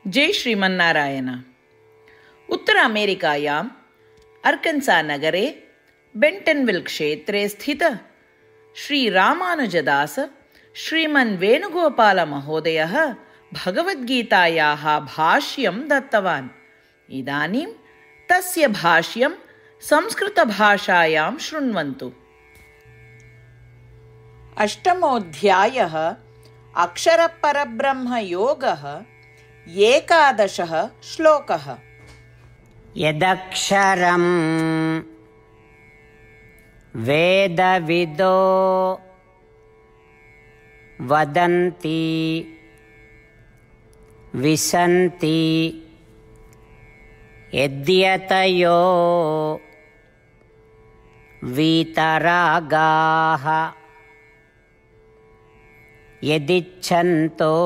जय श्रीमन्नारायण। उत्तर अमेरिकायाम् अर्कन्सा नगरे बेंटनविल् क्षेत्रे स्थित श्रीरामानुजदास श्रीमन् वेणुगोपालमहोदयः भगवद्गीतायाः भाष्यं दत्तवान्। इदानीं तस्य भाष्यं संस्कृतभाषायां शृण्वन्तु। अष्टमोऽध्यायः अक्षरपरब्रह्मयोगः। 11 श्लोकः। यदक्षरं वेदविदो वदन्ति विसन्ति यद्यतयो वीतरागाः यदिच्छन्तो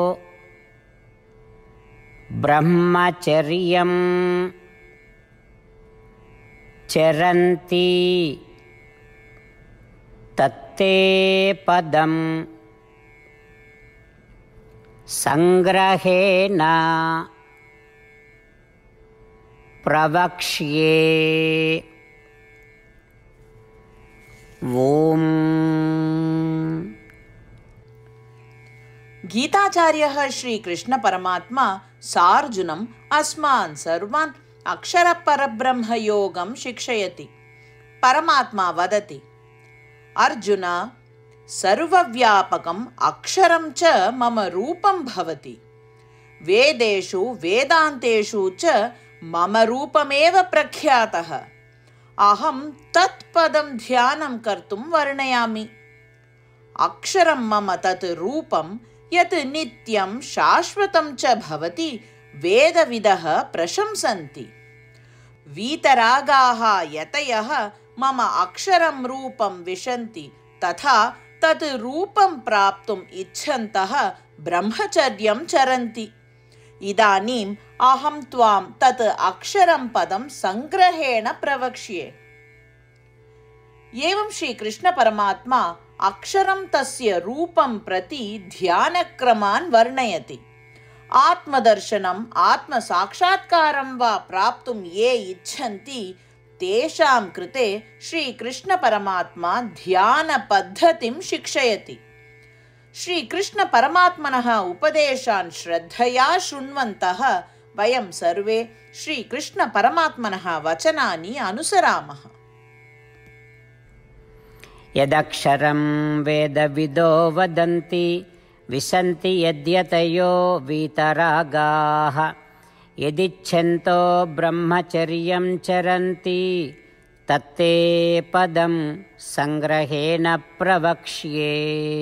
ब्रह्मचर्यं चरन्ति तत्ते पदं संग्रहेण प्रवक्ष्ये। ओम। गीताचार्यः श्रीकृष्ण परमात्मा सार्जुनम् अस्मान् सर्वान् अक्षरपरब्रह्मयोगं शिक्षयति। परमात्मा वदति, अर्जुन, सर्वव्यापकम् अक्षरं च मम रूपं भवति। वेदेषु वेदान्तेषु च मम रूपमेव प्रख्यातः। अहं तत्पदं ध्यानं कर्तुं वर्णयामि। अक्षरं मम तत् रूपं यत् नित्यं शाश्वतं च भवति वेदविदः प्रशंसन्ति। वीतरागाः यतयः मम अक्षरं रूपं विशन्ति तथा तत् रूपं प्राप्तुम् इच्छन्तः ब्रह्मचर्यं चरन्ति। इदानीम् अहं त्वां तत् अक्षरं पदं संग्रहेण प्रवक्ष्ये। एवं श्रीकृष्ण परमात्मा अक्षरं तस्य रूपं प्रति ध्यानक्रमान् वर्णयति। आत्मदर्शनम् आत्मसाक्षात्कारं वा प्राप्तुं ये इच्छन्ति तेषां कृते श्रीकृष्ण परमात्मा ध्यानपद्धतिं शिक्षयति। श्रीकृष्ण परमात्मनः उपदेशान् श्रद्धया शृण्वन्तः वयं सर्वे श्रीकृष्ण परमात्मनः वचनानि अनुसरामः। यदक्षरं वेदविदो वदन्ति विसन्ति यद्यतयो वीतरागाः यदिच्छन्तो ब्रह्मचर्यं चरन्ति तत्ते पदं संग्रहेण प्रवक्ष्ये।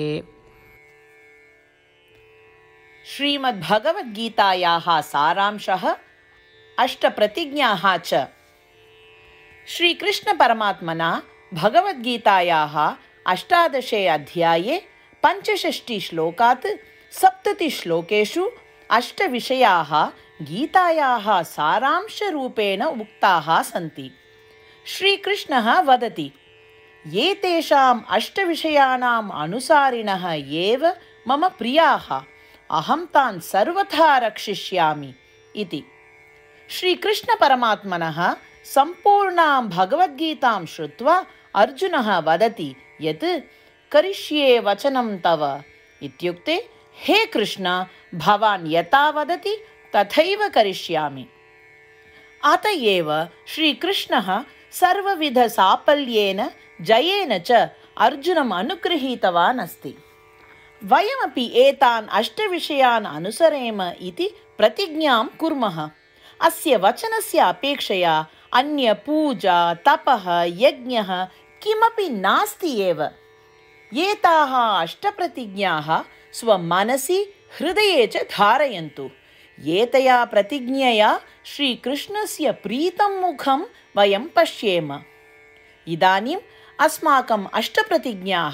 श्रीमद्भगवद्गीतायाः सारांशः, अष्टप्रतिज्ञाः च। श्रीकृष्ण परमात्मना भगवद्गीतायाः 18 अध्याये 65 श्लोकात् 70 श्लोकेषु 8 विषयाः गीतायाः सारांशरूपेण उक्ताः सन्ति। श्रीकृष्णः वदति, एतेषाम् 8 विषयाणाम् अनुसारिणः एव मम प्रियाः, अहं तान् सर्वथा रक्षिष्यामि इति। श्रीकृष्ण परमात्मनः सम्पूर्णां भगवद्गीतां श्रुत्वा अर्जुनः वदति यत् करिष्ये वचनं तव इत्युक्ते, हे कृष्ण, भवान् यथा वदति तथैव करिष्यामि। अत एव श्रीकृष्णः सर्वविधसाफल्येन जयेन च अर्जुनम् अनुगृहीतवान् अस्ति। वयमपि एतान् 8 विषयान् अनुसरेम इति प्रतिज्ञां कुर्मः। अस्य वचनस्य अपेक्षया अन्य पूजा, तपः, यज्ञः किमपि नास्ति एव। एताः 8 प्रतिज्ञाः स्वमनसि हृदये च धारयन्तु। एतया प्रतिज्ञया श्रीकृष्णस्य प्रीतं मुखं वयं पश्येम। इदानीम् अस्माकम् 8 प्रतिज्ञाः।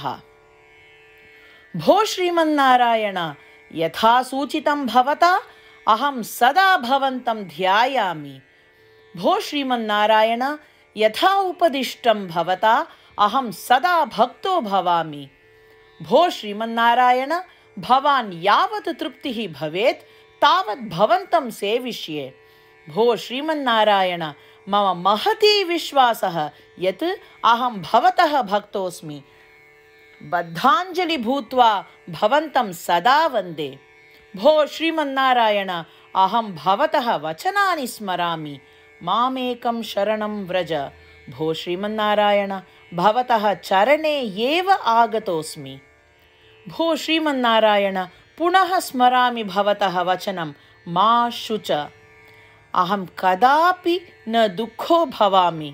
भो श्रीमन्नारायण, यथा सूचितं भवता अहं सदा भवन्तं ध्यायामि। भो श्रीमन्नारायण, यथा उपदिष्टं भवता अहं सदा भक्तो भवामि। भो श्रीमन्नारायण, भवान् यावत् तृप्तिः भवेत् तावत् भवन्तं सेविष्ये। भो श्रीमन्नारायण, मम महती विश्वासः यत् अहं भवतः भक्तोऽस्मि। बद्धाञ्जलि भूत्वा भवन्तं सदा वन्दे। भो श्रीमन्नारायण, अहं भवतः वचनानि स्मरामि। मामेकं शरणं व्रज। भो श्रीमन्नारायण, भवतः चरणे एव आगतोऽस्मि। भो श्रीमन्नारायण, पुनः स्मरामि भवतः वचनं, मा शुच। अहं कदापि न दुःखो भवामि।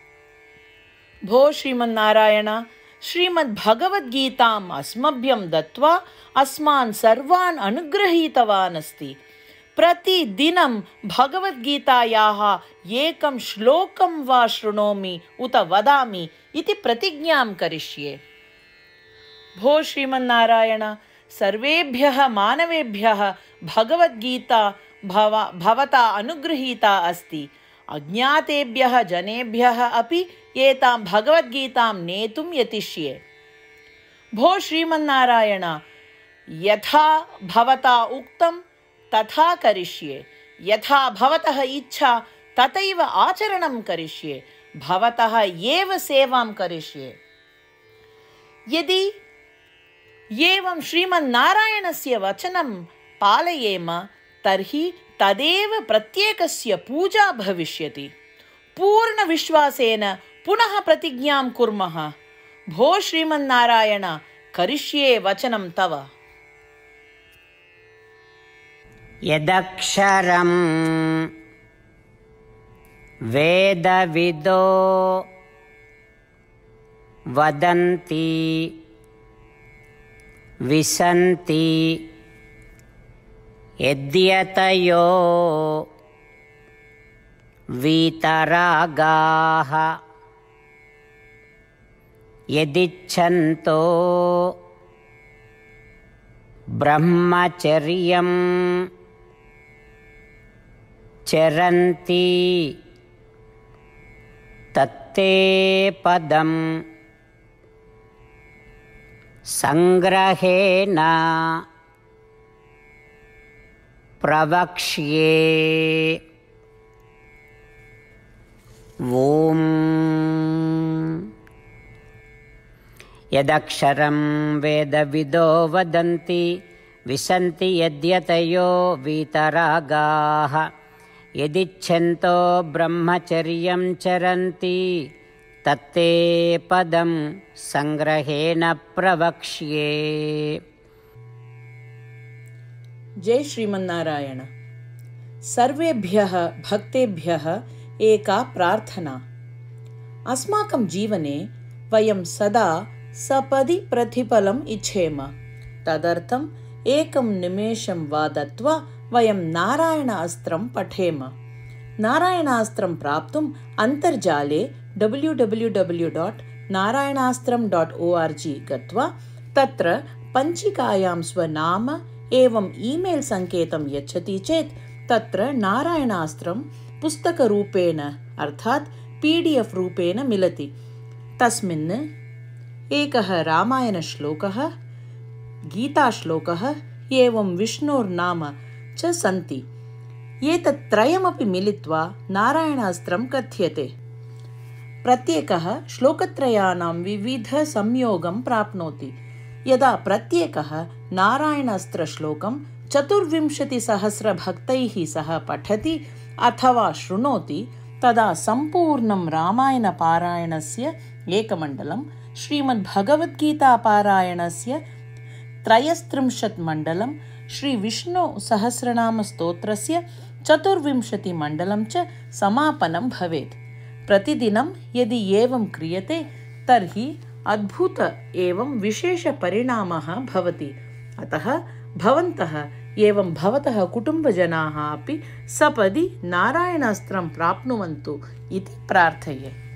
भो श्रीमन्नारायण, श्रीमद्भगवद्गीताम् अस्मभ्यं दत्त्वा अस्मान् सर्वान् अनुगृहीतवान् अस्ति। प्रतिदिनं भगवद्गीतायाः एकं श्लोकं वा शृणोमि उत वदामि इति प्रतिज्ञां करिष्ये। भो श्रीमन्नारायण, सर्वेभ्यः मानवेभ्यः भगवद्गीता भवता अनुगृहीता अस्ति। अज्ञातेभ्यः जनेभ्यः अपि एतां भगवद्गीतां नेतुं यतिष्ये। भो श्रीमन्नारायण, यथा भवता उक्तं तथा करिष्ये। यथा भवतः इच्छा तथैव आचरणं करिष्ये। भवतः एव सेवां करिष्ये। यदि एवं श्रीमन्नारायणस्य वचनं पालयेम तर्हि तदेव प्रत्येकस्य पूजा भविष्यति। पूर्णविश्वासेन पुनः प्रतिज्ञां कुर्मः। भो श्रीमन्नारायण, करिष्ये वचनं तव। यदक्षरं वेदविदो वदन्ति विसन्ति यद्यतयो वीतरागाः यदिच्छन्तो ब्रह्मचर्यं चरन्ति तत्ते पदं संग्रहेण प्रवक्ष्ये। ओम यदक्षरं वेदविदो वदन्ति विसन्ति यद्यतयो वीतरागाः यदिच्छन्तो ब्रह्मचर्यं चरन्ति तत्ते पदं संग्रहेण प्रवक्ष्ये। जय श्रीमन्नारायण। सर्वेभ्यः भक्तेभ्यः एका प्रार्थना। अस्माकं जीवने वयं सदा सपदि प्रतिफलम् इच्छेम। तदर्थम् एकं निमेषं वा दत्त्वा वयं नारायण अस्त्रं पठेम। नारायणास्त्रं प्राप्तुम् अन्तर्जाले www.narayanaastram.org गत्वा तत्र पञ्चिकायां स्वनाम एवं ईमेल् सङ्केतं यच्छति चेत् तत्र नारायणास्त्रं पुस्तकरूपेण अर्थात् PDF रूपेण मिलति। तस्मिन् एकः रामायणश्लोकः, गीताश्लोकः एवं विष्णोर्नाम च सन्ति। एतत् त्रयमपि मिलित्वा नारायणास्त्रं कथ्यते। प्रत्येकः श्लोकत्रयाणां विविधसंयोगं प्राप्नोति। यदा प्रत्येकः नारायणास्त्रश्लोकं 24,000 भक्तैः सह पठति अथवा शृणोति तदा सम्पूर्णं रामायणपारायणस्य एकमण्डलं, श्रीमद्भगवद्गीतापारायणस्य 33 मण्डलं, श्रीविष्णुसहस्रनामस्तोत्रस्य 24 मण्डलं च समापनं भवेत्। प्रतिदिनं यदि एवं क्रियते तर्हि अद्भुत एवं विशेषपरिणामः भवति। अतः भवन्तः एवं भवतः कुटुम्बजनाः अपि सपदि नारायणास्त्रं प्राप्नुवन्तु इति प्रार्थये।